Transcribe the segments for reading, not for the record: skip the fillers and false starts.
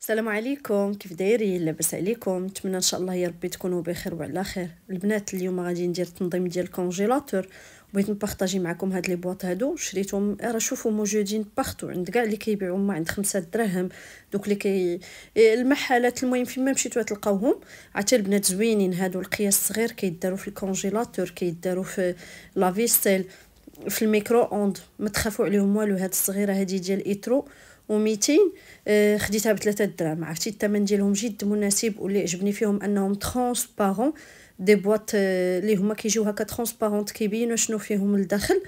السلام عليكم، كيف دايرين؟ لاباس عليكم؟ نتمنى ان شاء الله يا ربي تكونوا بخير وعلى خير. البنات اليوم غادي ندير التنظيم ديال الكونجيلاتور، بغيت نبارطاجي معكم هاد لي بواط هادو. شريتهم راه شوفوا موجودين بارتو عند كاع اللي كيبيعوا ما عند 5 دراهم. دوك اللي المحلات، المهم فين ما مشيتو تلقاوهم. عرفتي البنات زوينين هادو، القياس صغير كيداروا في الكونجيلاتور، كيداروا في لافيستيل، في الميكرو اوند. ما تخافوا عليهم والو. هاد الصغيره هادي ديال ايترو و200، خديتها ب3 دراهم. عرفتي الثمن ديالهم جد مناسب، واللي عجبني فيهم انهم ترونسبارون. دي بواط اللي هما كيجيو هكا ترونسبارونت، كيبينوا شنو فيهم الداخل.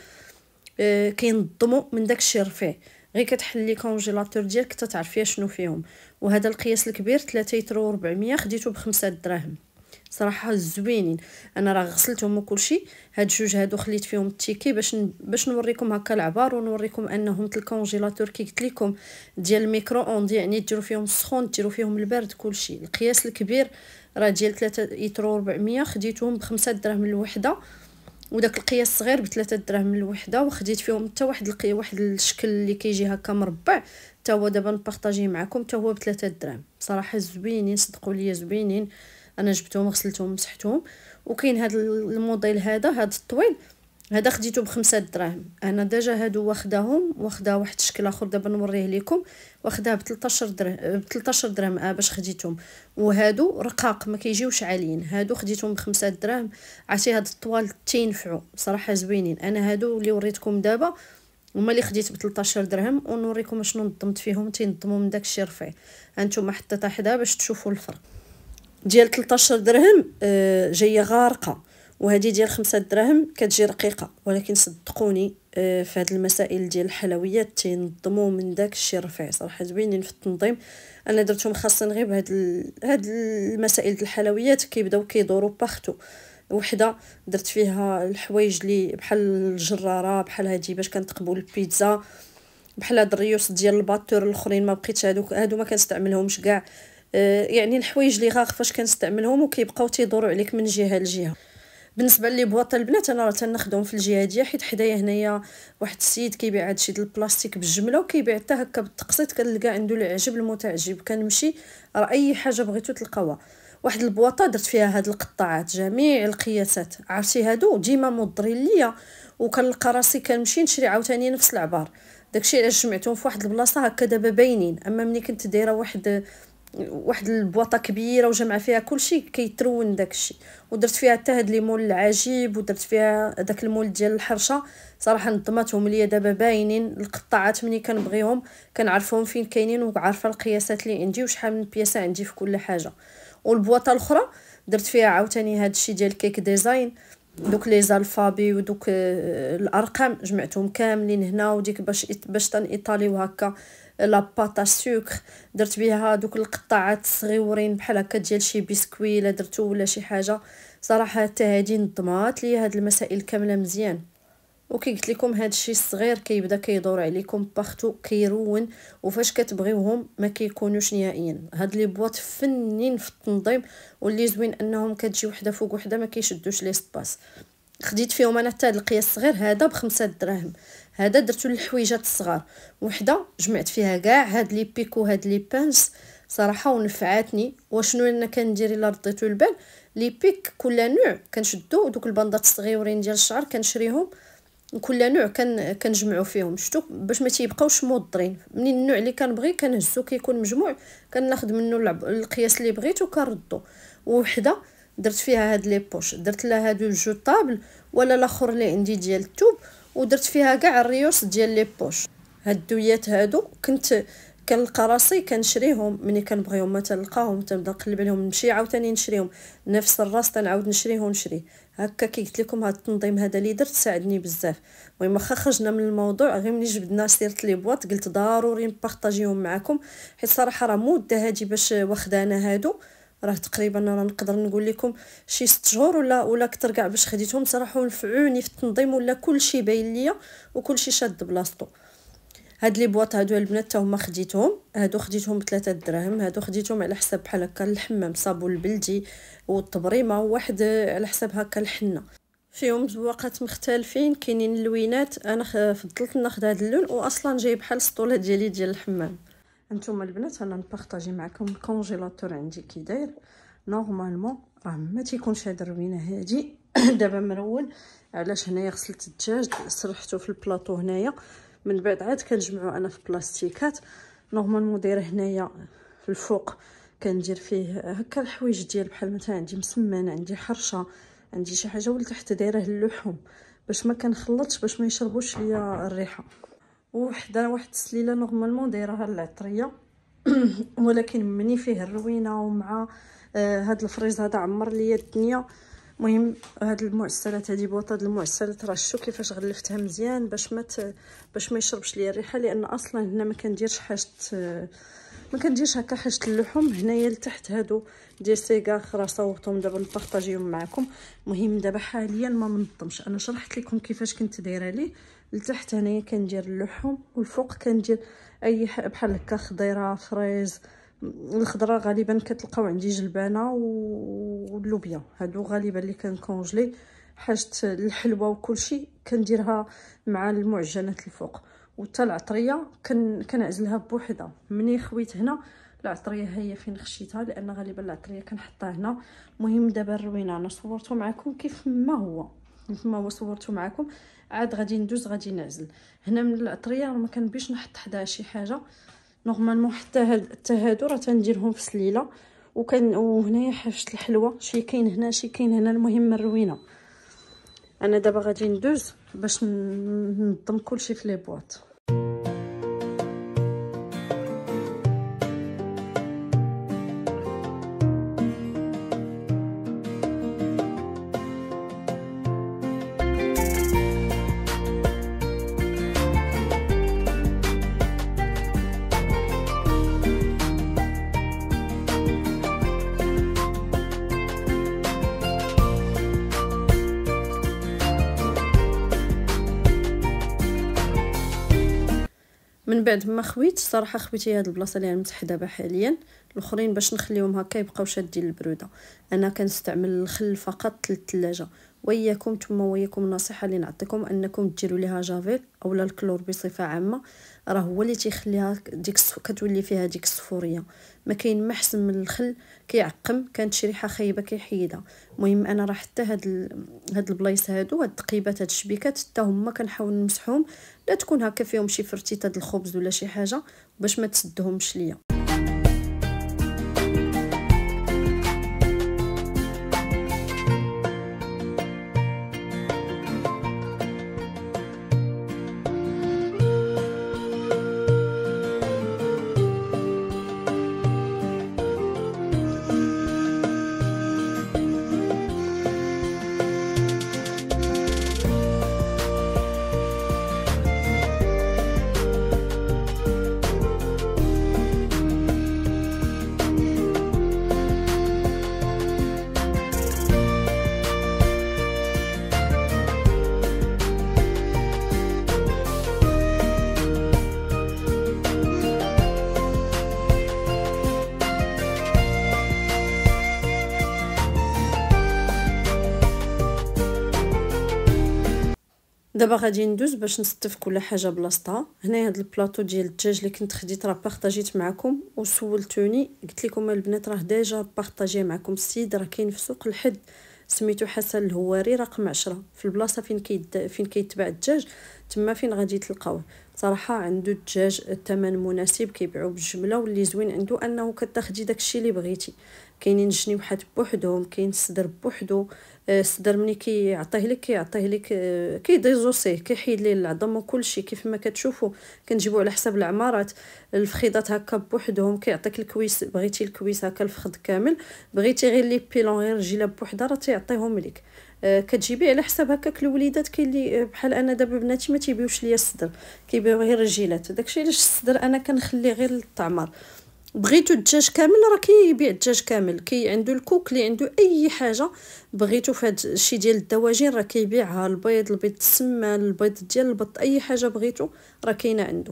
كينظموا من داكشي رفيع. غير كتحلي كونجيلاتور ديالك تعرفي شنو فيهم. وهذا القياس الكبير 3 يترو 400 خديته ب5 دراهم. صراحه زوينين. انا راه غسلتهم وكلشي. هاد جوج هادو خليت فيهم التيكي باش نوريكم هكا العبار، ونوريكم انهم الكونجيلاتور كي قلت لكم ديال الميكرو اوند، يعني ديروا فيهم السخون ديروا فيهم البارد كلشي. القياس الكبير راه ديال 3 يترو 400 خديتهم ب5 دراهم الوحده، وداك القياس الصغير ب3 دراهم الوحده. وخديت فيهم حتى واحد الشكل اللي كيجي هكا مربع، حتى هو دابا نبارطاجيه معكم، حتى هو ب3 دراهم. بصراحه زوينين، صدقوا لي زوينين. انا جبتهم غسلتهم مسحتهم. وكاين هذا الموديل هذا الطويل، هذا خديته ب5 دراهم. انا ديجا هادو واخداهم، واخدا واحد الشكل اخر دابا نوريه لكم، واخداه ب13 درهم باش خديتهم. وهادو رقاق ما كيجيوش عاليين، هادو خديتهم ب5 دراهم. عرفتي هاد الطوال تينفعوا صراحه زوينين. انا هادو اللي وريتكم دابا هما اللي خديت ب13 درهم، ونوريكم شنو نظمت فيهم. تينظموا من داكشي رفيع. هانتوما حطيتها حدا باش تشوفوا الفرق. ديال 13 درهم جايه غارقه، وهذه ديال 5 دراهم كتجي رقيقه. ولكن صدقوني في هاد المسائل ديال الحلويات تينظموا من داك الشيء رفيع. صراحه زوينين في التنظيم. انا درتهم خاصين غير هاد المسائل ديال الحلويات كيبداو كيدوروا باختو. وحده درت فيها الحوايج اللي بحال الجراره، بحال هادي باش كنتقبوا البيتزا، بحال هاد الريوس ديال الباتور. الاخرين ما بقيتش، هادو ما كنستعملهمش كاع. يعني الحوايج اللي غاغ فاش كنستعملهم وكيبقاو تيدوروا عليك من جهه لجهه. بالنسبه لي بواط البنات انا راه تنخدم في الجهه ديال، حيت حدايا هنايا واحد السيد كيبيع هادشي ديال البلاستيك بالجمله، وكيبيع حتى هكا بالتقسيط. كنلقى عنده العجب المتعجب، كنمشي راه اي حاجه بغيتو تلقاوها. واحد البواطه درت فيها هاد القطاعات جميع القياسات. عرفتي هادو ديما مضرين ليا، وكنلقى راسي كنمشي نشري عاوتاني نفس العبار. داكشي علاش جمعتهم في واحد البلاصه هكا دابا باينين. اما ملي كنت دايره واحد البواطه كبيره وجمع فيها كلشي كيترون داكشي. ودرت فيها حتى هاد ليمون العجيب، ودرت فيها داك المول ديال الحرشه. صراحه نظمتهم ليا دابا باينين. القطاعات مني كنبغيهم كنعرفهم فين كاينين، وعارفه القياسات اللي عندي وشحال من بياسه عندي في كل حاجه. والبواطه الاخرى درت فيها عاوتاني هاد الشيء ديال كيك ديزاين. دوك لي زالفابي ودوك الارقام جمعتهم كاملين هنا. وديك باش تنيطاليو هكا لا باتا سكر، درت بها دوك القطاعات الصغيورين بحال هكا ديال شي بسكوي لا درتو ولا شي حاجه. صراحه حتى هادي نظمات لي هاد المسائل كامله مزيان. وكي قلت لكم هاد الشيء الصغير كيبدا كيدور عليكم باختو كيرون، وفاش كتبغيوهم ما كيكونوش نهائيا. هاد لي بواط فنين في التنظيم، واللي زوين انهم كتجي وحده فوق وحده ما كيشدوش لي سباس. خديت فيهم انا حتى هاد القياس الصغير هذا ب5 دراهم. هذا درتو للحويجات الصغار. وحده جمعت فيها كاع هاد لي بيكو هاد لي بانس صراحه ونفعاتني. وشنو انا كندير الا رديتو البال، لي بيك كل نوع كنشدو دوك البندات الصغيورين ديال الشعر كنشريهم. كل نوع كنجمعوا فيهم شتو باش ما تيبقاوش موضرين. منين النوع اللي كنبغي كنهزو كيكون مجموع، كناخذ منه القياس اللي بغيتو كنردو. وحده درت فيها هاد لي بوش، درت لها هادو جو طابل ولا الاخر اللي عندي ديال التوب، ودرت فيها كاع الريوس ديال لي بوش. هاد الدويات هادو كنت كنلقى راسي كنشريهم ملي كنبغيهم، ما تلقاهم تنبدا نقلب عليهم نمشي عاوتاني نشريهم. نفس الراس تنعاود نشريه ونشري هكا. كي قلت لكم هاد التنظيم هذا اللي درت ساعدني بزاف. المهم واخا خرجنا من الموضوع، غير ملي جبدنا سيره لي بواط قلت ضروري نبارطاجيهم معكم. حيت صراحه راه مده هادي باش واخدانا هادو. راه تقريبا راه نقدر نقول لكم شي 6 شهور ولا اكثر كاع باش خديتهم. صراحه ونفعوني في التنظيم، ولا كلشي باين ليا وكلشي شاد بلاصتو. هاد لي بواط هادو البنات تا هما خديتهم. هادو خديتهم ب3 دراهم. هادو خديتهم على حساب بحال هكا الحمام صابون البلدي والطبريمه، وواحد على حساب هكا الحنه. فيهم زواقات مختلفين، كاينين اللوينات. انا فضلت ناخذ هاد اللون، واصلا جاي بحال السطوله ديالي ديال الحمام. انتم البنات انا نبارطاجي معكم الكونجيلاتور عندي كي داير. نورمالمون راه ما تيكونش هذا الروينه هادي دابا مرول. علاش؟ هنايا غسلت الدجاج سرحته في البلاطو هنايا، من بعد عاد كنجمعو انا في بلاستيكات. نورمالمون دايره هنايا في الفوق كندير فيه هكا الحوايج ديال بحال مثلا عندي مسمن، عندي حرشه، عندي شي حاجه، ولتحت دايره اللحوم باش ما كنخلطش، باش ما يشربوش ليا الريحه. وحده واحد السليله نورمالمون دايرها العطريه ولكن مني فيه الروينه ومع هاد الفريز هذا عمر ليا الدنيا. المهم هاد المعسلات هادي بواط هاد المعسلات راه شتو كيفاش غلفتها مزيان باش ما يشربش ليا الريحه، لان اصلا هنا ما كنديرش حاجه، ما كنديرش هكا حاجه اللحوم. هنايا لتحت هادو ديال سيغاخ راه صوبتهم دابا نبارطاجيهم معكم. المهم دابا حاليا ما منظمش، انا شرحت لكم كيفاش كنت دايره ليه. لتحت هنايا كندير اللحوم، والفوق كندير اي بحال هكا خضيره، فريز. الخضره غالبا كتلقاو عندي جلبانه واللوبيا، هادو غالبا اللي كنكونجلي. حاجه الحلوه وكلشي كنديرها مع المعجنات الفوق. وتا العطريه كنعزلها بوحدها. مني خويت هنا العطريه هي فين خشيتها، لان غالبا العطريه كنحطها هنا. المهم دابا الروينه انا صورته معكم كيف ما هو صورته معكم. عاد غادي ندوز غادي نعزل. هنا من العطريه ما كنبيش نحط حداها شي حاجه. نورمالمون حتى هادو راه تنديرهم في سليله. وهنايا حاجه الحلوه، شي كاين هنا شي كاين هنا. المهم الروينه انا دابا غادي ندوز باش ننظم كلشي في لي بواط. من بعد ما خويت صراحه خويتي هاد البلاصه اللي غنمسح دابا حاليا، الاخرين باش نخليهم هكا يبقاو شادين البروده. انا كنستعمل الخل فقط للثلاجه. وياكم النصيحه اللي نعطيكم انكم ديروا ليها جافيل اولا الكلور بصفه عامه، راه هو اللي تيخليها كتولي فيها ديك الصفوريه. ما كاين ما احسن من الخل، كيعقم، كانت شي ريحه خايبه كيحيدها. المهم انا راه حتى هاد البلايص هادو، هاد التقيبات، هاد الشبيكات حتى هما كنحاول نمسحهم، لا تكون هكا فيهم شي فرتيته د الخبز ولا شي حاجه باش ما تسدهمش ليا. دابا غادي ندوز باش نستف كل حاجه بلاصتها. هنا هاد البلاطو ديال الدجاج اللي كنت خديت راه بارطاجيت معكم وسولتوني، قلت لكم البنات راه ديجا بارطاجيه معكم. السيد راه كاين في سوق الحد سميتو حسن الهواري رقم 10 في البلاصه فين كيتباع الدجاج، تما فين غادي تلقاوه. صراحه عنده الدجاج الثمن مناسب، كيبيعوا بالجمله، واللي زوين عنده انه كتاخدي داكشي اللي بغيتي. كاينين جنيوحات بوحدهم، كاين الصدر بوحدو. الصدر ملي كيعطيه لك كيديزوسيه، كيحيد ليه العظم وكلشي كيف ما كتشوفوا. كنجيبوا على حساب العمارات. الفخيضات هكا بوحدهم كيعطيك الكويس، بغيتي الكويس هكا الفخذ كامل، بغيتي غير لي بيلون غير رجيله بوحدها راه تيعطيهم لك. كتجيبي على حساب هكاك الوليدات. كاين اللي بحال انا دابا بناتي ما تيبيوش ليا الصدر، كيبيعوا غير رجيلات. داكشي علاش الصدر انا كنخليه غير للطعمار. بغيتو الدجاج كامل راه كيبيع الدجاج كامل، عنده الكوك اللي عنده اي حاجه بغيتو في هذا الشيء ديال الدواجن راه كيبيعها. البيض السمان، البيض ديال البط، اي حاجه بغيتو راه كاينه عنده.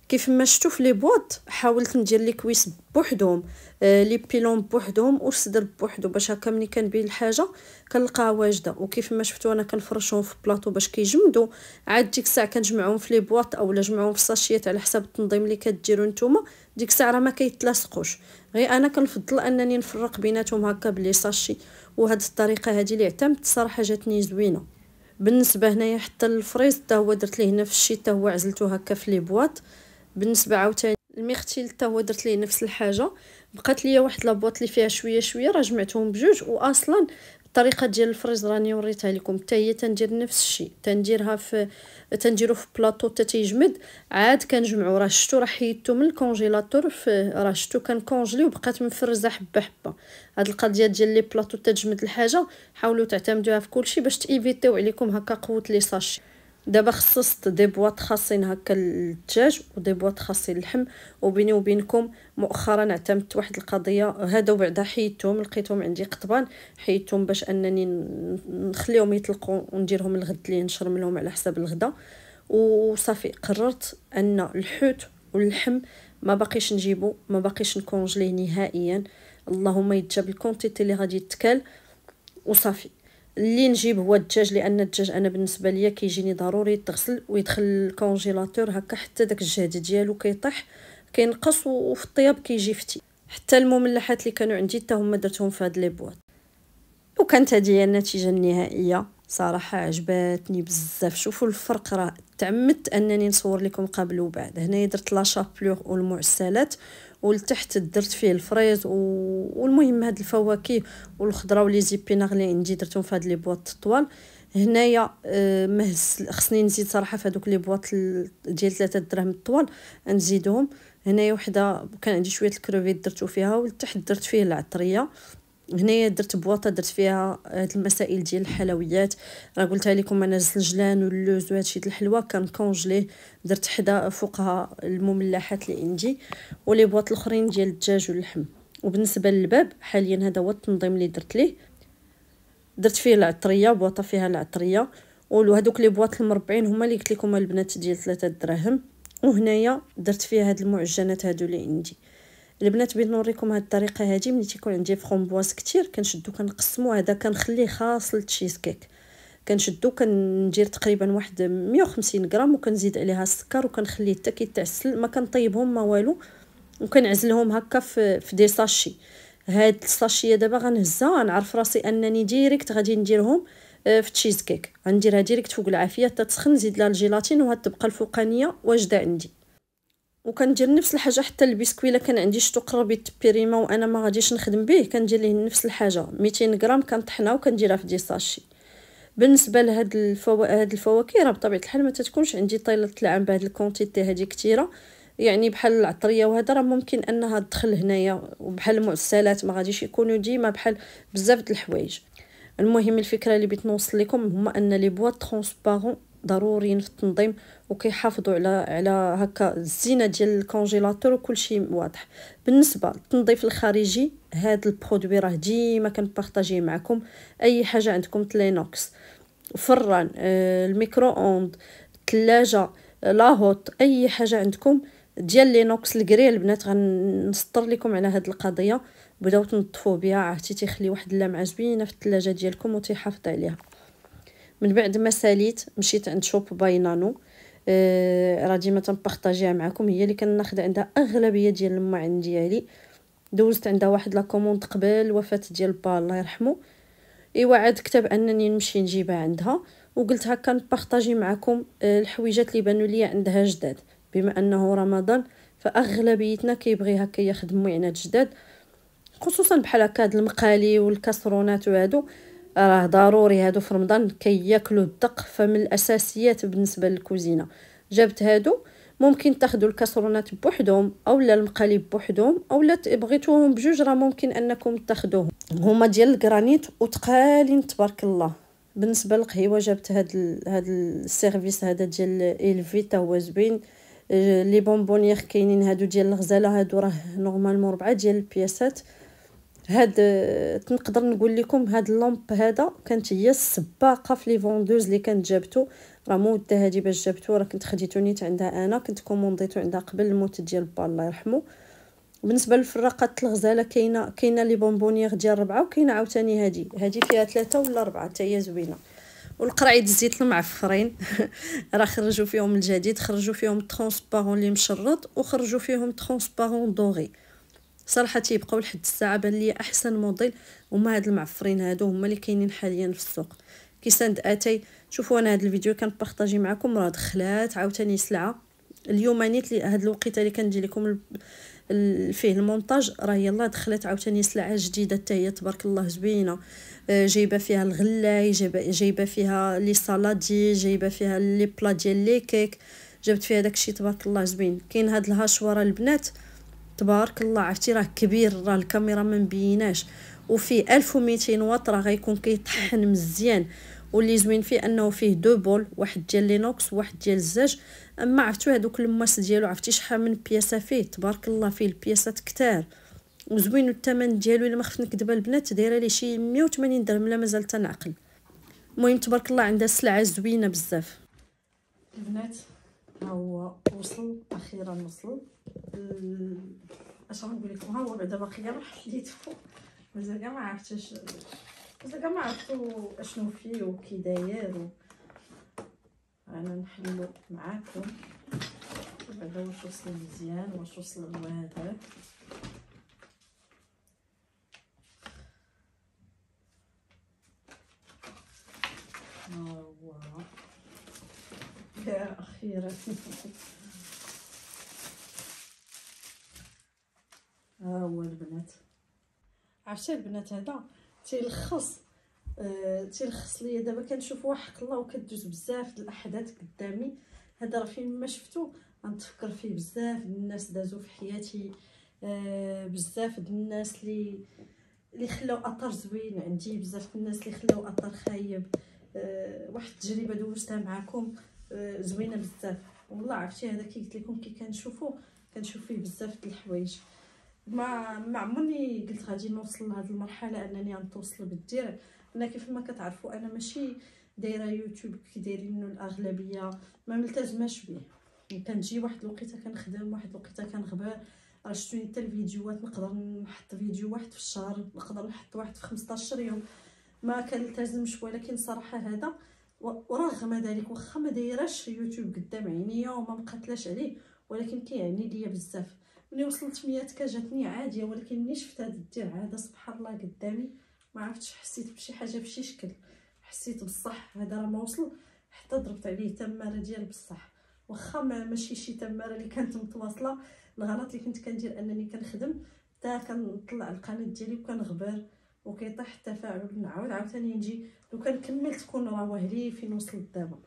كيف ما شفتوا في لي بواط حاولت ندير لي كويس بوحدهم، لي بيلون بوحدهم والصدر بوحدو، باش هكا ملي كنبين الحاجه كنلقاها واجده. وكيف ما شفتوا انا كنفرشهم في بلاطو باش كيجمدوا، عاد ديك الساعه كنجمعهم في لي بواط اولا جمعهم في ساشيات على حسب التنظيم اللي كديروا نتوما. ديك الساعه راه ما كيتلاصقوش. غير انا كنفضل انني نفرق بيناتهم هكا بلي ساشي، وهاد الطريقه هذه اللي اعتمدت صراحه جاتني زوينه. بالنسبه هنايا حتى الفريز حتى هو درت ليه هنا في الشيت، حتى هو عزلته هكا في لي بواط. بالنسبه عاوتاني الميختيل حتى هو درت ليه نفس الحاجه. بقات ليا واحد لابواط اللي فيها شويه شويه، راه جمعتهم بجوج. واصلا الطريقه ديال الفريز راني وريتها لكم حتى هي تندير نفس الشيء، تنديرها في تنديرو في بلاطو حتى تيجمد. عاد كنجمعو، راه شفتو راه حيدتو من الكونجيلاتور، في راه شفتو كان كونجلي وبقات مفرزه حبه حبه. هاد القضيه ديال لي بلاطو تجمد الحاجه حاولوا تعتمدوها في كلشي باش تيفيتيو عليكم هكا قوه لي ساشي. دابا خصصت دي بواط خاصين هكا للدجاج ودي بواط خاصين اللحم. وبيني وبينكم مؤخرا اعتمدت واحد القضيه، هادو بعدا حيدتهم لقيتهم عندي قطبان، حيدتهم باش انني نخليهم يطلقوا ونديرهم الغد اللي نشرم لهم على حساب الغدا. وصافي قررت ان الحوت واللحم ما باقيش نجيبو، ما باقيش نكونجليه نهائيا، اللهم يتجاب الكونتيتي اللي غادي يتكال وصافي. اللي نجيب هو الدجاج، لان الدجاج انا بالنسبه ليا كيجيني ضروري يتغسل ويدخل الكونجيلاتور هكا حتى داك الجهد ديالو كيطيح كينقص، وفي الطياب كيجي فتي. حتى المملحات اللي كانوا عندي حتى هما درتهم في هاد لي بواط. وكانت هذه هي النتيجه النهائيه. صراحه عجبتني بزاف. شوفوا الفرق، راه تعمدت انني نصور لكم قبل وبعد. هنايا درت لا شابلور والمعسلات، ولتحت درت فيه الفريز والمهم هاد الفواكه والخضره ولي زيبيناغ اللي عندي درتهم في هاد لي بواط طوال. هنايا خصني نزيد صراحه في هذوك لي بواط ديال 3 دراهم الطوال نزيدهم. هنايا وحده كان عندي شويه الكروفيت درتو فيها، ولتحت درت فيه العطريه. هنايا درت بواطه درت فيها هاد المسائل ديال الحلويات. راه قلتها لكم انا الزنجلان واللوز وهادشي د الحلوى كان كونجلي، درت حدا فوقها المملحات اللي عندي ولي بواط الاخرين ديال الدجاج واللحم. وبالنسبه للباب حاليا هذا هو التنظيم اللي درت ليه. درت فيه العطريه، بواطه فيها العطريه، وهذوك لي بواط المربعين هما اللي قلت لكم البنات ديال 3 دراهم. وهنايا درت فيها هاد المعجنات هادو اللي عندي. البنات بغيت نوريكم هاد الطريقه هادي. ملي تيكون عندي فرومبواز كتير كنشدو كنقسمو، هذا كنخليه خاص للتشيز كيك. كنشدو كندير تقريبا واحد 150 غرام وكنزيد عليها السكر وكنخليه حتى كيتعسل، ما كنطيبهم ما والو، وكنعزلهم هكا في دي ساشي. هاد الساشيه دابا غنهزها، نعرف راسي انني ديريكت غادي نديرهم في تشيز كيك. غنديرها ديريكت فوق العافيه حتى تسخن، نزيد لها الجيلاتين وهاد تبقى الفوقانيه واجده عندي. وكندير نفس الحاجه حتى البسكوي. الا كان عندي شتو قرب يتبريما وانا ما غاديش نخدم به كندير ليه نفس الحاجه، 200 غرام كنطحنها وكنديرها في دي ساشي. بالنسبه لهاد هاد الفواكه راه بطبيعه الحال ما تتكونش عندي طيله العام بهاد الكونتيتي هذه كثيره، يعني بحال العطريه وهذا راه ممكن انها تدخل هنايا، وبحال المعسلات ما غاديش يكونوا ديما بحال بزاف د الحوايج. المهم الفكره اللي بغيت نوصل لكم هما ان لي بواط ترونسبارون ضروريين في التنظيم، وكيحافظوا على هكا الزينه ديال الكونجيلاتور وكل شيء واضح. بالنسبه للتنظيف الخارجي هاد البرودوي راه ديما كنبارطاجيه معكم. اي حاجه عندكم تلينوكس، فران، الميكرو اوند، الثلاجه، لاهوت، اي حاجه عندكم ديال لينوكس الكريل البنات غنسطر لكم على هاد القضيه. بداو تنظفوه بها، عرفتي تيخلي واحد اللمعه زوينه في الثلاجه ديالكم وتيحافظ عليها. من بعد ما ساليت مشيت عند شوب باي نانو. راه ديما تنبارطاجيها معكم، هي اللي كناخذ عندها اغلبيه ديال الماعن ديالي. دوزت عندها واحد لا كوموند قبل الوفاه ديال با الله يرحمه. ايوا عاد كتب انني نمشي نجيبها عندها، وقلت هكا نبارطاجي معكم الحويجات اللي بانوا لي عندها جداد. بما انه رمضان فاغلبيتنا كيبغي هكا ياخذ معينات جداد، خصوصا بحال هكا هاد المقالي والكاسرونات وهادو راه ضروري. هادو في رمضان كياكلوا الدق، فمن الاساسيات بالنسبه للكوزينه. جبت هادو، ممكن تاخذوا الكاسرونات بوحدهم اولا المقالي بوحدهم، اولا بغيتوهم بجوج راه ممكن انكم تاخذوهم. هما ديال الجرانيت وتقالين تبارك الله. بالنسبه للقهيوه جبت هاد السيرفيس هذا ديال إلفي تا هو زوين. لي بونبونيير كاينين هادو ديال الغزاله، هادو راه نورمالمون 4 ديال البياسات هاد تنقدر نقول لكم هاد اللامب هذا كانت هي السباقه في لي فوندوز اللي كانت جابتو. راه موده هادي باش جابتو، راه كنت خديتو نيت عندها، انا كنت كومونديتو عندها قبل الموت ديال با الله يرحمه. بالنسبه للفراقات الغزاله كاينه لي بونبونيير ديال 4، وكاينه عاوتاني هادي فيها 3 ولا 4 حتى هي زوينه. والقرعيد الزيت المعفرين راه خرجوا فيهم الجديد، خرجوا فيهم ترونسبارون اللي مشرط، وخرجوا فيهم ترونسبارون دوغي. صراحه تيبقاو لحد الساعه بان لي احسن موديل هما هاد المعفرين هادو، هما اللي كاينين حاليا في السوق. كيساند اتاي. شوفوا انا هاد الفيديو كنبارطاجي معكم، راه دخلات عاوتاني سلعه اليوم نيت لي هاد الوقيته اللي كندير لكم فيه المونتاج، راه يلا دخلت عاوتاني سلعه جديده حتى هي تبارك الله زوينه. جايبه فيها الغلاي، جايبه فيها لي سالادي، جايبه فيها لي بلا ديال لي كيك، جبت فيها داكشي تبارك الله زوين. كاين هاد الهاشواره البنات تبارك الله، عرفتي راه كبير، راه الكاميرا ما مبيناش، وفيه 1200 واط، راه غيكون كيطحن مزيان. واللي زوين فيه انه فيه دو بول، واحد ديال لينوكس وواحد ديال الزاج. اما عرفتوا هذوك الماس ديالو، عرفتي شحال من بياسه فيه تبارك الله، فيه البياسات كتار وزوين. الثمن ديالو الا ما خفت نكذب البنات دايره لي شي 180 درهم لا مازال تنعقل. المهم تبارك الله عندها سلعه زوينه بزاف. البنات ها هو وصل اخيرا، وصل اش غنقول لكم، ها هو بعدا باقي كاع ما حليتو، مازال كاع ما عرفتش، مازال كاع ما عرفتو اشنو فيه وكي داير انا نحلو معاكم بعدا واش وصل مزيان واش وصل واعر. ها هو يا اخيرا ها هو البنات. عرفتي البنات هذا تيلخص ليا دابا كنشوف واحد الله وكدوز بزاف د الاحداث قدامي. هذا راه فين ما شفتو غنتفكر فيه بزاف د الناس دازو في حياتي، بزاف د الناس اللي خلاو اثر زوين عندي، بزاف د الناس اللي خلاو اثر خايب. واحد التجربه دوزتها معكم زوينه بزاف والله. عرفتي هذا كي قلت لكم كي كنشوف فيه بزاف د الحوايج. ما عمرني قلت غادي نوصل لهاد المرحله انني غنتوصل بالدرع. انا كيف ما كتعرفوا انا ماشي دايره يوتيوب كي دايرينو الاغلبيه، ما ملتزماش به. كنجي واحد الوقيته كنخدم، واحد الوقيته كنغبر. راه شفتوني حتى الفيديوهات نقدر نحط فيديو واحد في الشهر، نقدر نحط واحد في 15 يوم، ما كنلتزمش. ولكن صراحه هذا ورغم ذلك واخا ما دايراش يوتيوب قدام عينيا وما مقاتلاش عليه، ولكن كيعني ليا بزاف. ملي وصلت 100 جاتني عاديه، ولكن ملي شفت هذا الدرع هذا سبحان الله قدامي ما عرفتش، حسيت بشي حاجه بشي شكل، حسيت بصح هذا راه ما وصل. حتى ضربت عليه تماره ديال بصح، واخا ماشي شي تماره اللي كانت متواصله. الغلط اللي كنت كندير انني كنخدم حتى كنطلع القناه ديالي وكنغبر وكيطيح التفاعل، نعاود عاوتاني نجي لو كان كملت كون راه لي فين وصلت دابا.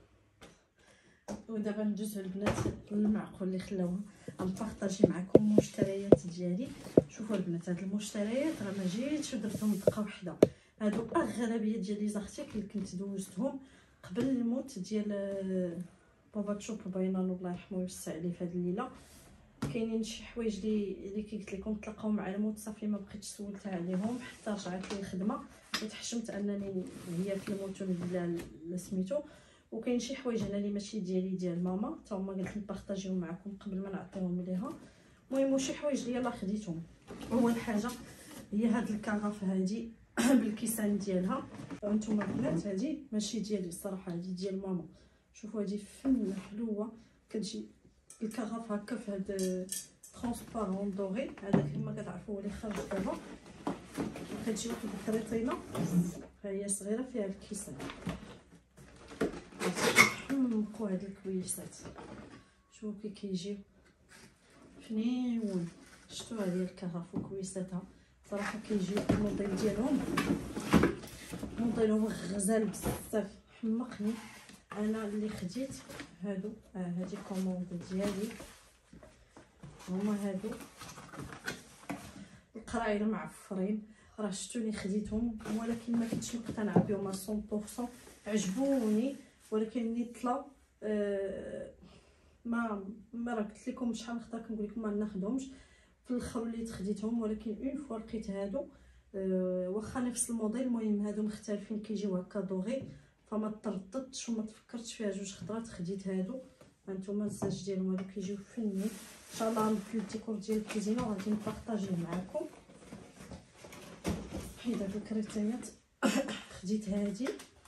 ودابا ندوز البنات للمعقول اللي خلاوها غنبارطاجي معكم المشتريات ديالي. شوفوا البنات هاد المشتريات راه ما جيتش ودرتهم دقه واحده، هادو اغلبيه ديال لي زارتيكل اللي كنت دوزتهم قبل الموت ديال بابا تشوب باينان الله يرحمه ويوسع عليه في هاد الليله. كاينين شي حوايج اللي كي قلت لكم تلاقاو مع الموت صافي ما بقيتش سولتها عليهم حتى رجعت لي الخدمه وتحشمت انني هي في الموت ولا سميتو. وكاين شي حوايج انا اللي ماشي ديالي ديال ماما حتى هما قلت نبارطاجيهم معكم قبل ما نعطيهم ليها. المهم شي حوايج اللي يلاه خديتهم. اول حاجه هي هاد الكرافه هادي بالكيسان ديالها. وانتم البنات هادي ماشي ديالي الصراحه، هادي ديال ماما. شوفوا هادي فن حلوه، كتجي الكرافه هكا في هاد ترونسبارون دوغي. هذا كما كتعرفوا هو اللي خرج دابا، كتجي واحد الخريطينه ها هي صغيره فيها الكيسان. حمقوا هاد الكويسات، شوفوا كي كيجيو فنيون. شفتوا هذه الكرافه وكويساتها صراحه كيجيو الموديل ديالهم غزال بزاف، حمقني. انا اللي خديت هادو هادي كوموند ديالي، هما هادو القرايل معفرين. راه شفتوني خديتهم ولكن ما كنتش مقتنعه بهم 100%. عجبوني ولكن ملي طلاو ما راه قلت لكم شحال خطره كنقول لكم ما ناخذهمش. في الاخر وليت خديتهم، ولكن اون فوا لقيت هادو واخا نفس الموديل، المهم هادو مختلفين كيجيو هكا دوغي، فما ترددتش وما تفكرتش فيها جوج خطرات، خديت هادو. هانتوما الزاج ديالهم هادو كيجيو فنين. ان شاء الله غنبدل الديكور ديال الكوزينه وغادي نبارطاجيه معكم. حيد هاد الكريطيات. خديت هادي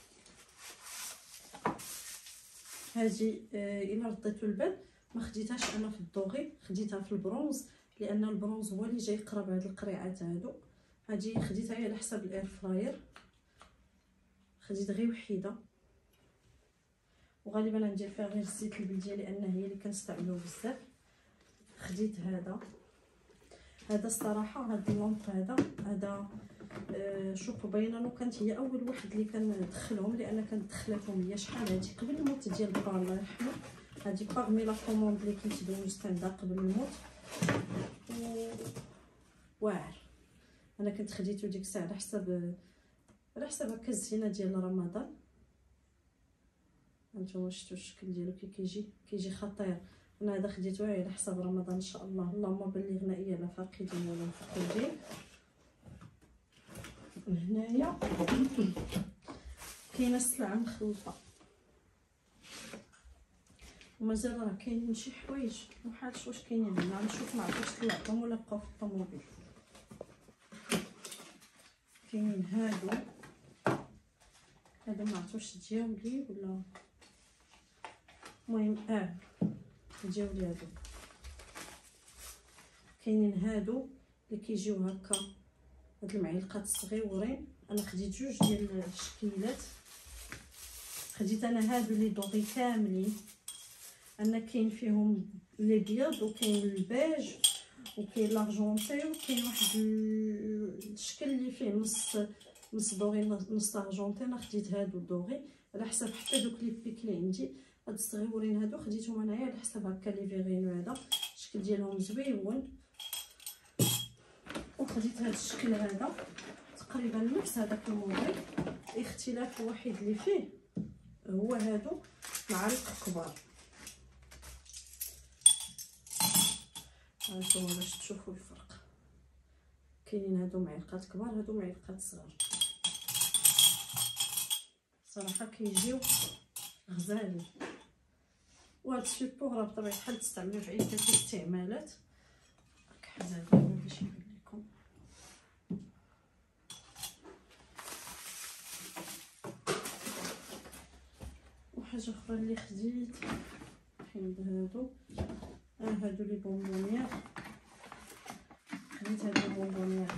الا رديتو البال ما خديتهاش انا في الدوغي، خديتها في البرونز، لان البرونز هو اللي جاي قرب هاد القريعات هادو. هادي خديتها هي على حساب الاير فراير، خديت غير وحيده، وغالبا غندير فيها غير الزيت البلديه لان هي اللي كنستعملوه بزاف. خديت هذا الصراحه هاد اللونط هذا شوفوا باينه كانت هي اول واحد اللي كندخلهم، لان كانت دخلتهم هي شحال هادي قبل الموت ديال با الله يرحمه. هادي باغمي لا كوموند اللي كنت دوزت عندها قبل الموت، واعر. انا كنت خديته ديك الساعه على حساب هكا الزينه ديال رمضان. هانتوما شفتوا الشكل ديالو كيجي خطير. انا هذا خديته على حساب رمضان ان شاء الله. اللهم بلغنا اياه لا فاقدين ولا مفقودين. هنايا كاينه السلعه مخلطه، ومازال راه كاينين شي حوايج محالش واش كاينين هنا. نشوف ما عرفتش طلعتهم ولا بقاو في الطوموبيل. كاينين هادو ما عرفتش دياولي ولا، المهم دياولي. هادو كاينين هادو اللي كيجيو هكا، هاد المعلقات الصغيورين. انا خديت جوج ديال الشكيلات. خديت انا هادو اللي دوغي كاملين، انا كاين فيهم لي بيض وكاين البيج وكاين لارجونتي وكاين واحد الشكل اللي فيه نص دوغي نص ارجونتي. انا خديت هادو دوغي على حساب حتى دوك لي بيك اللي عندي. هاد الصغيورين هادو خديتهم انايا على حساب هكا لي فيغينو. هذا الشكل ديالهم زويون. وخديت هاد الشكل هذا تقريبا نفس هذاك الموديل، الاختلاف الوحيد اللي فيه هو هادو معالق كبار. هانتوما باش تشوفوا الفرق، كاينين هادو معلقات كبار، هادو معلقات صغار. صراحه كيجيو غزالين. وهاد السيبور راه بطبيعه الحال تستعملوه في عده استعمالات. كحل هذا باش يبان لكم. وحاجه اخرى اللي خديت حيد هادو لي بونبونيير. خديت هادو البونبونيير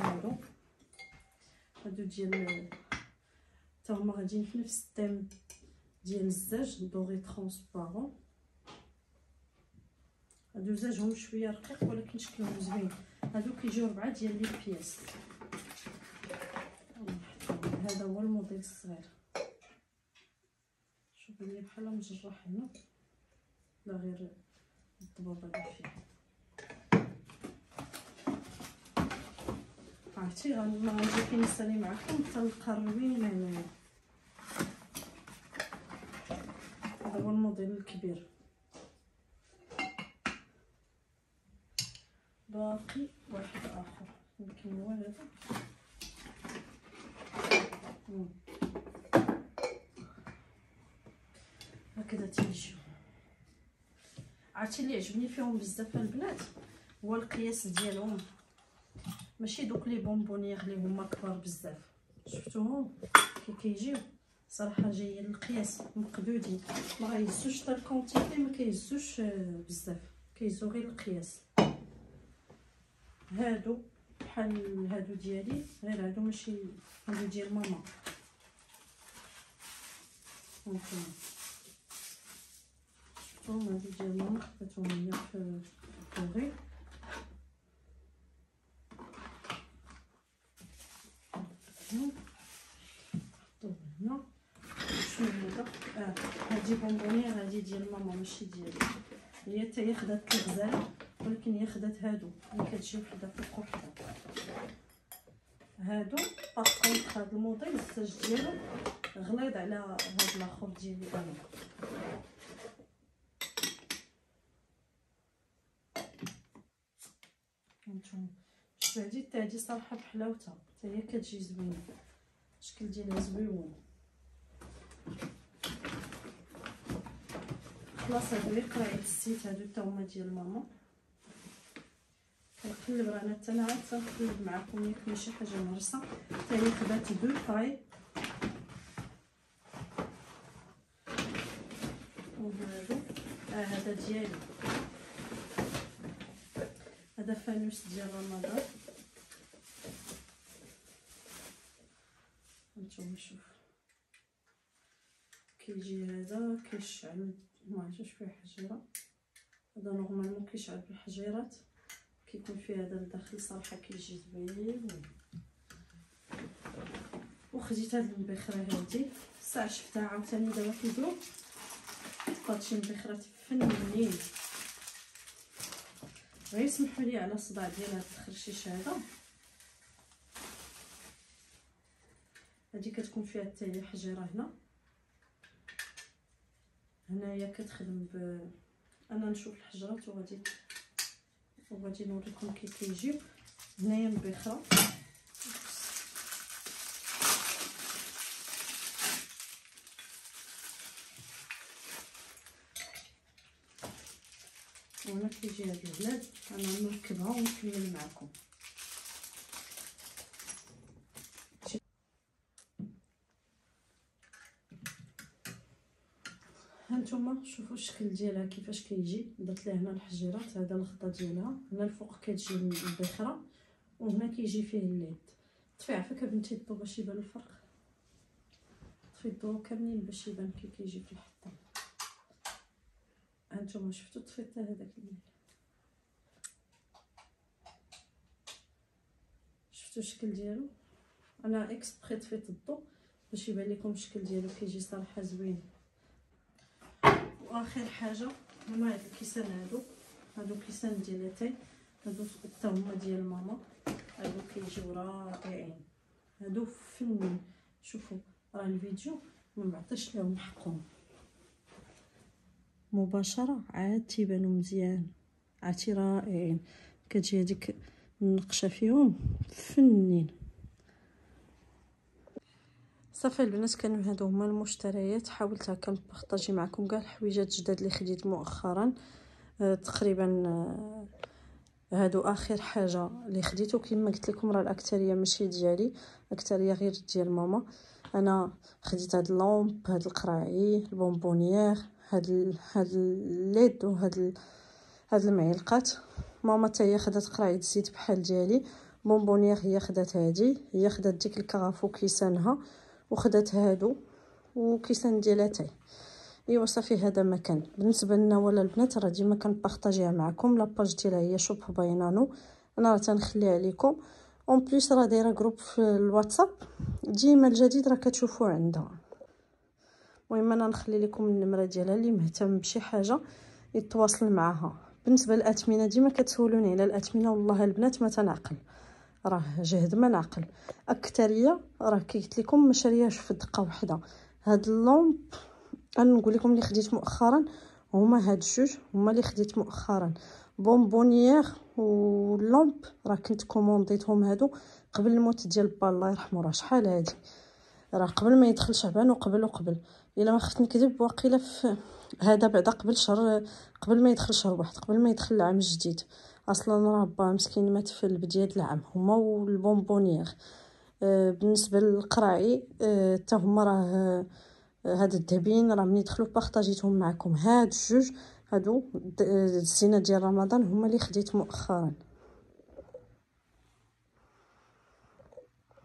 هادو ديال تا هما غاديين في نفس التيم ديال الزاج دوغي ترونسبارون. هادو زاجهم شويه رقيق ولكن شكلهم زوين. هادو كيجيو 4 ديال لي بياس. هذا هو الموديل الصغير. شوفوا لي بحال مجرح هنا، لا غير الضبابه اللي فيه. عرفتي ما غنجي كنسالي معكم حتى القروين هنايا. هذا هو الموديل الكبير. باقي واحد اخر يمكن هو هذا. هكذا تيجيو. عرفتي اللي عجبني فيهم بزاف البنات هو القياس ديالهم، ماشي دوك لي بونبونيير اللي هما كبار بزاف. شفتوهم كيجيو صراحه جايين القياس مقدودين، ما غيهزوش حتى الكونتيتي، ما كيهزوش بزاف، كيهزو غير القياس. هادو بحال هادو ديالي، غير هادو ماشي هادو ديال ماما. شفتوهم هادو ديال ماما، خديتهم هي في الطوغي. نحطوه هنا. شنو هذا؟ هادي بونبونيير، هادي ديال ماما ماشي ديالي. هي حتى هي خدات الغزال، ولكن هي خدات هادو اللي كتجي وحده فوق وحده. هادو باغ هاد الموديل الزاج ديالو غليظ على هاد الاخر ديالي انا. هانتوما شفتوا هادي الفته هادي صراحه بحلاوتها حتى هي كتجي زوينه، الشكل ديالها زويون. خلاص هادو اللي قرايت الزيت هادو حتى هما ديال ماما. كنقلب راه انا حتى انا عاد تنقلب معكم ياك ماشي حاجه مرسه. حتى هي خدات دو طاي وهادو هذا ديالي، هذا فانوس ديال رمضان. هانتوما شوف كيجي هذا كيشعل ما عرفتش فيه حجيره، هذا نورمالمون كيشعل بالحجيرات كيكون فيه هذا الداخل صراحه كيجي زوين. وخديت هاد المبخره هادي الساعه شفتها عاوتاني دابا كيدوب هادشي مبخرات فنين. غير سمحوا لي على الصداع ديال هاد التخرشيش هذا. هادي كتكون فيها حتى هي حجيره هنايا كتخدم انا نشوف الحجرات وغادي نوريكم كيف كيجيو. هنايا مبخره وهنا كيجي هاد البلاد انا نركبها ونكمل معكم. هانتوما شوفوا الشكل ديالها كيفاش كيجي. درت لها هنا الحجيرات، هذا الغطا ديالها، هنا الفوق كتجي البخره وهنا كيجي فيه الليد. طفي عفاك بنتي الضو باش يبان الفرق، طفي الضو كاملين باش يبان كي كيجي في الحطه. هانتوما شفتوا طفيت حتى هذاك الليل، شفتوا الشكل ديالو. انا اكسبري طفيت الضو باش يبان لكم الشكل ديالو كيجي صراحه زوين. واخر حاجه هما هاد الكيسان هادو كيسان ديال اتاي، هادو حتى هما ديال ماما، هادو كيجيو رائعين، هادو فنين. شوفوا راه الفيديو ما معطيش لهم حقهم مباشره، عاد تيبانو مزيان، عرفتي رائعين. كتجي هذيك النقشه فيهم فنين. صافي البنات كانوا هادو هما المشتريات. حاولت هكا نبارطاجي معكم كاع الحويجات الجداد اللي خديت مؤخرا. تقريبا هادو اخر حاجه اللي خديته. كما قلت لكم راه الاكثريه ماشي ديالي، الاكثريه غير ديال ماما. انا خديت هاد اللومب، هاد القراعي، البونبونيير، هاد الليد وهاد المعلقات. ماما حتى هي خدات قراعه زيت بحال ديالي. بونبونيير هي خدات هادي، هي خدات ديك الكرافو كيسانها، وخدات هادو وكيسان ديال اتاي. ايوا صافي هذا ما كان بالنسبه لنا ولا البنات. راه ديما كنبارطاجيها معكم. لاباج ديالها هي شوب باينانو، انا راه تنخليها لكم. اون بليس راه دايره جروب في الواتساب، ديما الجديد راه كتشوفوا عندها. المهم انا نخلي لكم النمره ديالها، اللي مهتم بشي حاجه يتواصل معها. بالنسبه للاثمنه ديما كتسولوني على الاثمنه، والله البنات ما تنعقل، راه جهد ما نعقل. اكثريه راه قلت لكم ما شرياش في دقه واحده. هاد اللومب انا نقول لكم اللي خديت مؤخرا هما هاد الجوج، هما اللي خديت مؤخرا. بونبونيير واللومب راه كنت كومونديتهم هادو قبل الموت ديال با الله يرحمه. راه شحال هادي، راه قبل ما يدخل شعبان وقبل الا ما خفت نكذب واقيلا في هذا بعدا قبل شهر، قبل ما يدخل شهر واحد، قبل ما يدخل العام الجديد. اصلا راه با مسكين مات في بدايه العام. هما والبونبونيير. بالنسبه للقراعي حتى هما راه هاد الذهبين راه ملي دخلوا بارطاجيتهم معكم. هاد الجوج هادو الزينه ديال رمضان هما اللي خديت مؤخرا.